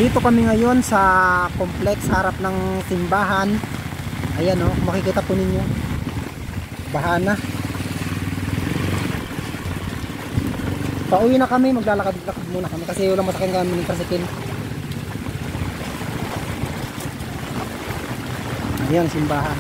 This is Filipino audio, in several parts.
Andito kami ngayon sa complex harap ng simbahan. Ayan o, makikita po ninyo. Bahana. Pauwi na kami, maglalakad-lakad muna kami kasi walang masakyan kami ng tricycle. Ayan, simbahan.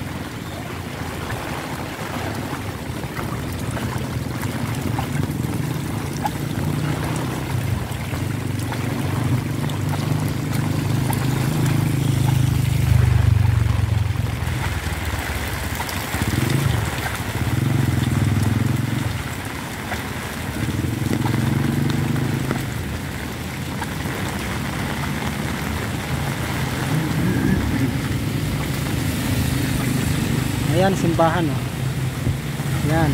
Ayan, simbahan oh. Ayan.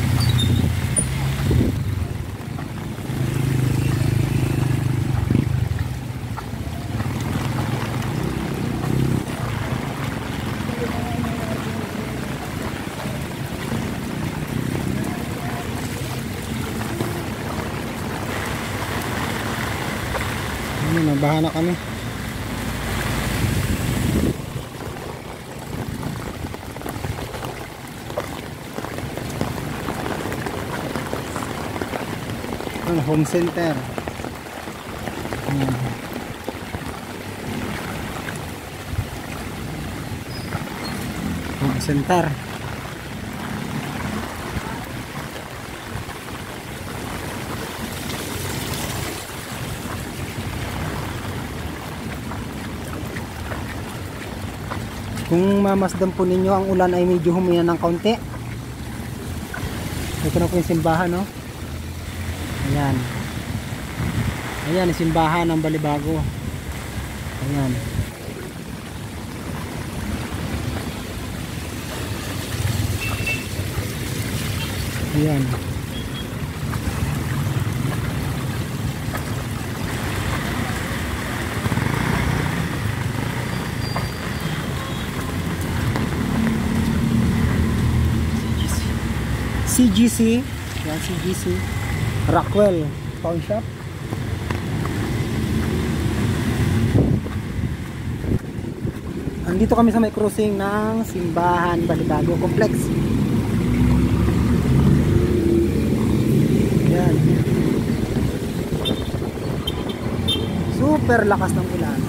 Ayan, nabahan na kami. Home center. Home center. Kung mamasdan po ninyo, ang ulan ay medyo humina ng kaunti. Ito na po yung simbahan, no? Ayan. Ayan, simbahan ng Balibago. Ayan. Ayan. CGC. Ayan, CGC. Rockwell Pawn Shop. Andito kami sa may crossing ng simbahan Balibago Complex. Ayan. Super lakas ng ulan.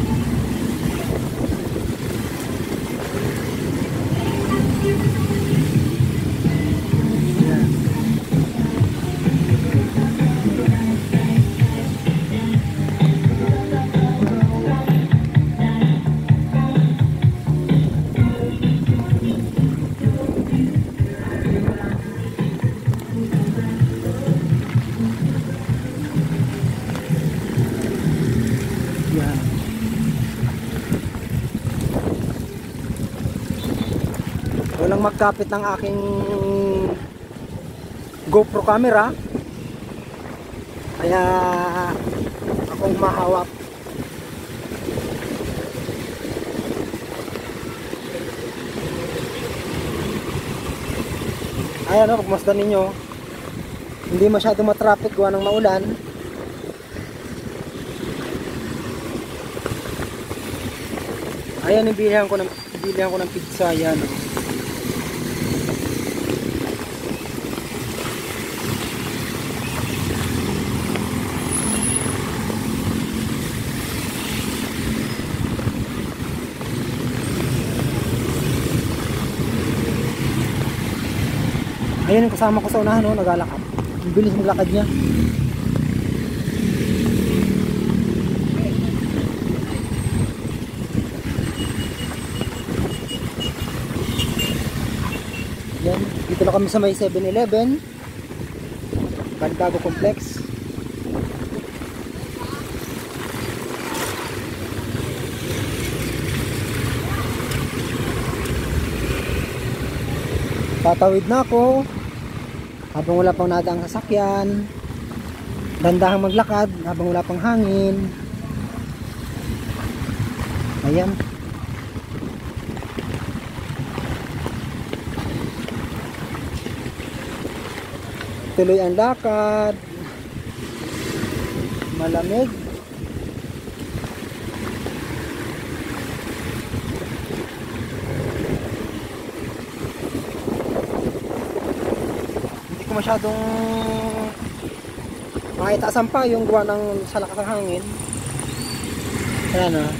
Walang magkapit ng aking GoPro camera, kaya akong mahawak. Ayan o, pagmasdan ninyo, hindi masyado matraffic gawa ng maulan. Ayan, bilihan ko ng pizza. Ayan o. Ayan yung kasama ko sa unahan, no? Naglalakad. Ang bilis maglakad niya. Ayan, dito na kami sa may 7-Eleven Balibago Complex. Tatawid na ako habang wala pang nadaang sasakyan. Dandahang maglakad habang wala pang hangin. Ayan. Tuloy ang lakad. Malamig. masyadong makitaasan pa yung gawa ng sa lakas ng hangin. Ayan o.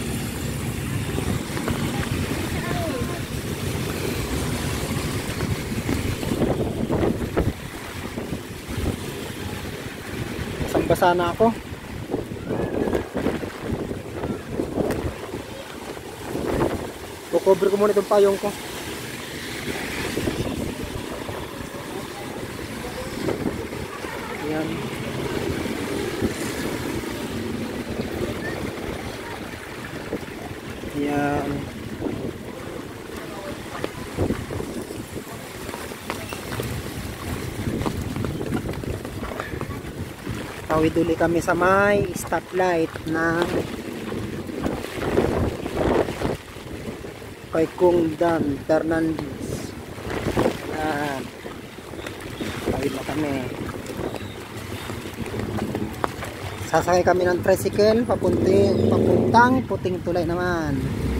Basang-basa na ako. Kukover ko muna itong payong ko. Ayan. Ayan. Tawid uli kami sa may stoplight na kay Kung Dan Fernandez. Ayan. Tawid na kami. Sasakay kami ng tricycle papuntang Puting Tulay naman.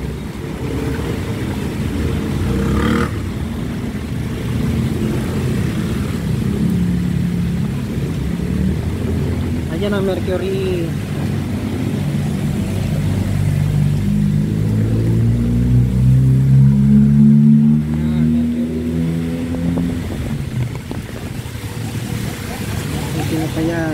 Ayan ang Mercury. Ito pa yan.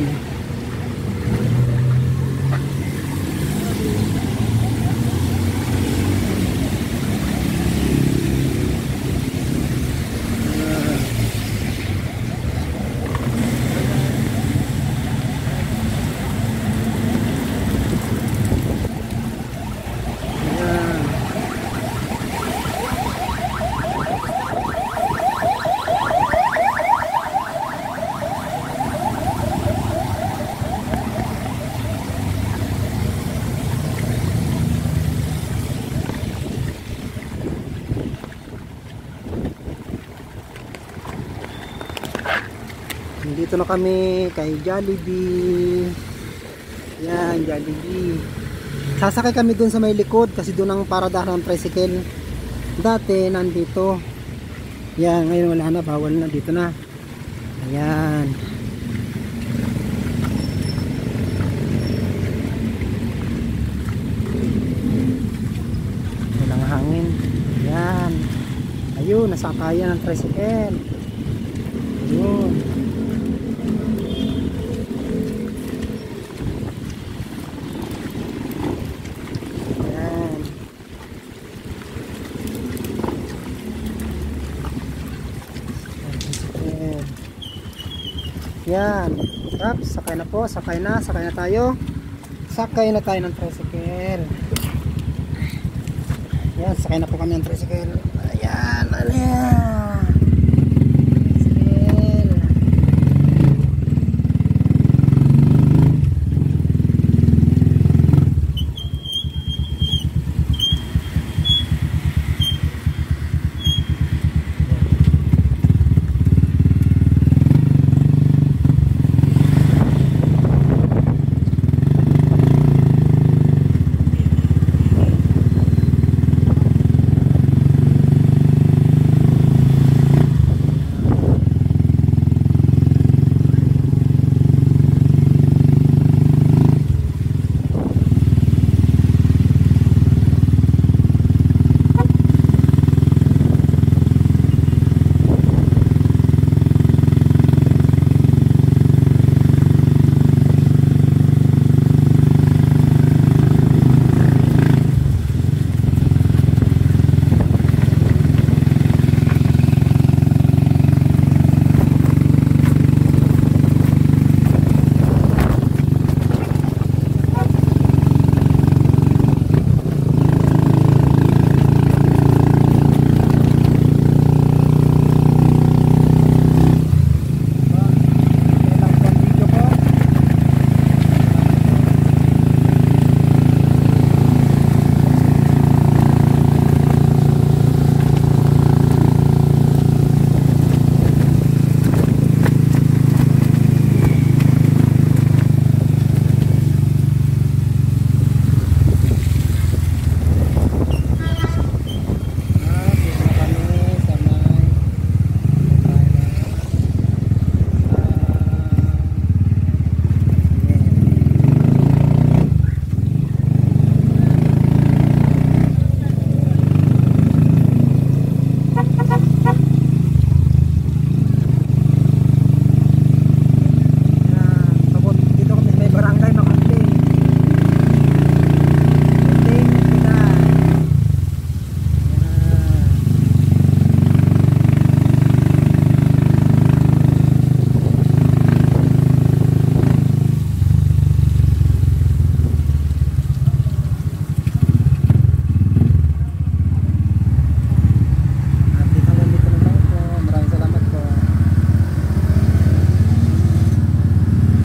Dito na kami kay Jollibee. Yan, Jollibee. Sasakay kami dun sa may likod kasi dun ang paradahan ng tricycle. Dati nandito. Yan, ngayon wala na, bawal na, dito na. Ayan. Walang hangin. Ayan. Ayun, nasakayan ng tricycle. Ayun. Yan. Tap, sakay na po, sakay na tayo. Sakay na tayo ng tricycle. Yan, sakay na po kami ng tricycle. Ayan, ayan.